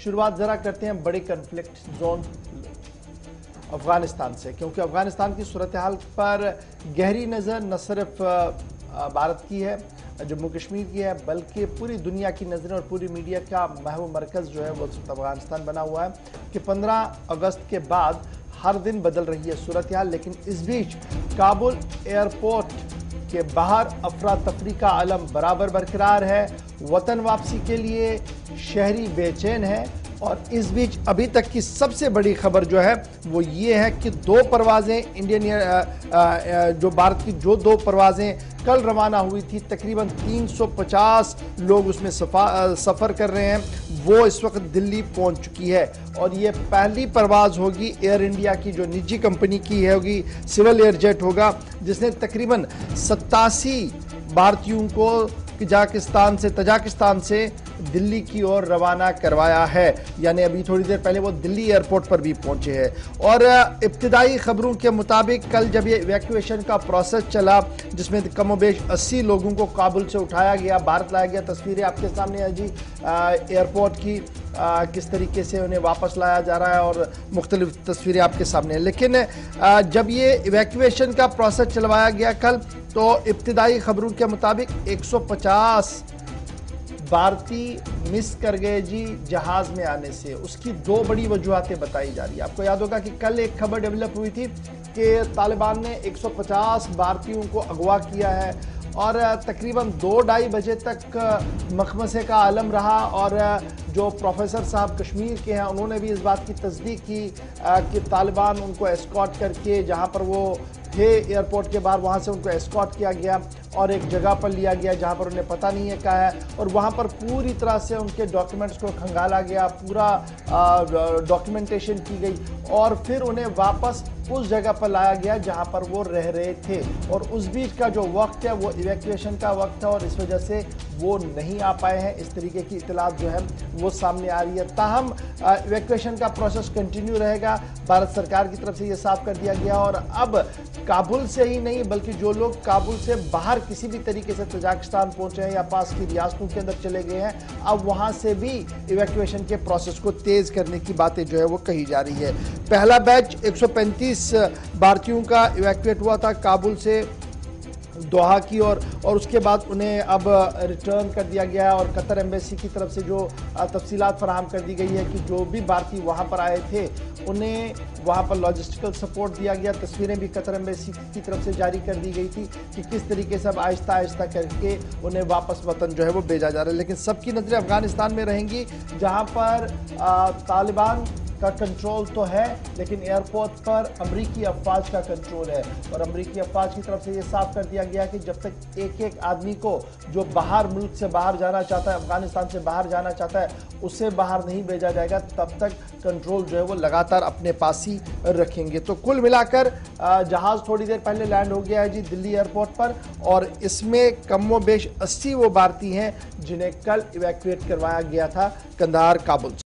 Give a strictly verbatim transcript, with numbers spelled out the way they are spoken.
शुरुआत जरा करते हैं बड़े कन्फ्लिक्ट जोन अफगानिस्तान से, क्योंकि अफगानिस्तान की सूरत हाल पर गहरी नज़र न सिर्फ भारत की है, जम्मू कश्मीर की है, बल्कि पूरी दुनिया की नज़रें और पूरी मीडिया का महव मरकज़ जो है वो अफगानिस्तान बना हुआ है कि पंद्रह अगस्त के बाद हर दिन बदल रही है सूरत हाल। लेकिन इस बीच काबुल एयरपोर्ट के बाहर अफरा तफरी का आलम बराबर बरकरार है। वतन वापसी के लिए शहरी बेचैन है और इस बीच अभी तक की सबसे बड़ी खबर जो है वो ये है कि दो परवाजें इंडियन जो भारत की जो दो परवाजें कल रवाना हुई थी, तकरीबन तीन सौ पचास लोग उसमें सफ़र कर रहे हैं, वो इस वक्त दिल्ली पहुंच चुकी है। और ये पहली परवाज़ होगी एयर इंडिया की जो निजी कंपनी की है होगी, सिविल एयर जेट होगा, जिसने तकरीबन सत्तासी भारतीयों को कजाकिस्तान से तजाकिस्तान से दिल्ली की ओर रवाना करवाया है। यानी अभी थोड़ी देर पहले वो दिल्ली एयरपोर्ट पर भी पहुंचे हैं। और इब्तिदाई खबरों के मुताबिक कल जब ये इवैक्यूएशन का प्रोसेस चला, जिसमें कमोबेश अस्सी लोगों को काबुल से उठाया गया, भारत लाया गया, तस्वीरें आपके सामने है जी एयरपोर्ट की, आ, किस तरीके से उन्हें वापस लाया जा रहा है और मुख्तलिफ तस्वीरें आपके सामने हैं। लेकिन आ, जब ये इवैक्यूएशन का प्रोसेस चलवाया गया कल, तो इब्तिदाई खबरों के मुताबिक एक सौ पचास भारतीय मिस कर गए जी जहाज में आने से। उसकी दो बड़ी वजूहतें बताई जा रही है। आपको याद होगा कि कल एक खबर डेवलप हुई थी कि तालिबान ने एक सौ पचास भारतीयों को अगवा किया है और तकरीबन दो ढाई बजे तक मखमसे का आलम रहा। और जो प्रोफेसर साहब कश्मीर के हैं उन्होंने भी इस बात की तस्दीक की कि तालिबान उनको एस्कॉर्ट करके जहां पर वो थे एयरपोर्ट के बाहर, वहां से उनको एस्कॉर्ट किया गया और एक जगह पर लिया गया जहां पर उन्हें पता नहीं है क्या है, और वहां पर पूरी तरह से उनके डॉक्यूमेंट्स को खंगाला गया, पूरा डॉक्यूमेंटेशन की गई और फिर उन्हें वापस उस जगह पर लाया गया जहां पर वो रह रहे थे। और उस बीच का जो वक्त है वो इवैक्यूएशन का वक्त है और इस वजह से वो नहीं आ पाए हैं। इस तरीके की इतलात जो है वो सामने आ रही है। ताहम इवैक्यूएशन का प्रोसेस कंटिन्यू रहेगा, भारत सरकार की तरफ से ये साफ कर दिया गया। और अब काबुल से ही नहीं बल्कि जो लोग काबुल से बाहर किसी भी तरीके से तजाकिस्तान पहुंचे हैं या पास की रियासतों के अंदर चले गए हैं, अब वहां से भी इवैक्यूएशन के प्रोसेस को तेज करने की बातें जो है वो कही जा रही है। पहला बैच एक सौ पैंतीस भारतीयों का इवैक्यूएट हुआ था काबुल से दोहा की और और उसके बाद उन्हें अब रिटर्न कर दिया गया है। और कतर एम्बेसी की तरफ से जो तफसीलात फराहम कर दी गई है कि जो भी भारतीय वहाँ पर आए थे उन्हें वहाँ पर लॉजिस्टिकल सपोर्ट दिया गया। तस्वीरें भी कतर एम्बेसी की तरफ से जारी कर दी गई थी कि किस तरीके से अब आहिस्ता आहिस्ता करके उन्हें वापस वतन जो है वो भेजा जा रहा है। लेकिन सबकी नज़रें अफगानिस्तान में रहेंगी जहाँ पर तालिबान का कंट्रोल तो है, लेकिन एयरपोर्ट पर अमरीकी अफवाज का कंट्रोल है। और अमरीकी अफवाज की तरफ से ये साफ कर दिया गया कि जब तक एक एक आदमी को जो बाहर मुल्क से बाहर जाना चाहता है, अफगानिस्तान से बाहर जाना चाहता है, उसे बाहर नहीं भेजा जाएगा, तब तक कंट्रोल जो है वो लगातार अपने पास ही रखेंगे। तो कुल मिलाकर जहाज़ थोड़ी देर पहले लैंड हो गया है जी दिल्ली एयरपोर्ट पर और इसमें कमोबेश अस्सी वो भारतीय हैं जिन्हें कल इवैक्यूएट करवाया गया था कंधार काबुल।